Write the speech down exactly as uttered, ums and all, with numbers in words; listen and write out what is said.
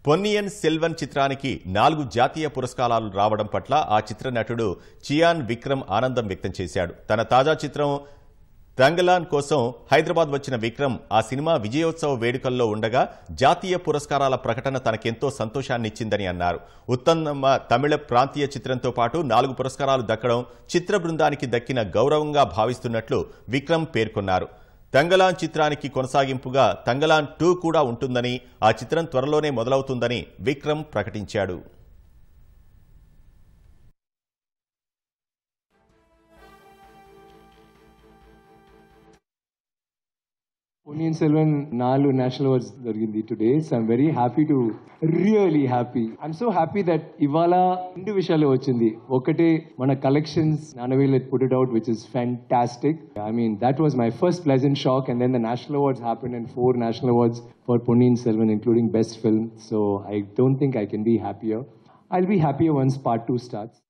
పొన్నియిన్ సెల్వన్ చిత్రానికి నాలుగు జాతీయ పురస్కారాలు రావడం పట్ల ఆ చిత్ర నటుడు చియాన్ విక్రమ్ ఆనందం వ్యక్తం చేశాడు. తన తాజా చిత్రం తంగలాన్ కోసం హైదరాబాద్ వచ్చిన విక్రమ్ ఆ సినిమా విజయోత్సవ వేడుకల్లో ఉండగా జాతీయ పురస్కారాల ప్రకటన తనకెంతో సంతోషాన్నిచ్చిందని అన్నారు. ఉత్తమ తమిళ ప్రాంతీయ చిత్రంతో పాటు నాలుగు పురస్కారాలు దక్కడం చిత్ర బృందానికి దక్కిన గౌరవంగా భావిస్తున్నట్లు విక్రమ్ పేర్కొన్నారు. తంగలాన్ చిత్రానికి కొనసాగింపుగా తంగలాన్ టూ కూడా ఉంటుందని, ఆ చిత్రం త్వరలోనే మొదలవుతుందని విక్రమ్ ప్రకటించాడు. Ponniyin Selvan Nalu National Awards Dargindi today, so I'm very happy to, really happy. I'm so happy that Ivala Indu Vishalu Ochindi. Okate Mana collections, Nanavil put it out, which is fantastic. I mean, that was my first pleasant shock, and then the National Awards happened, and four National Awards for Ponniyin Selvan, including Best Film. So I don't think I can be happier. I'll be happier once part two starts.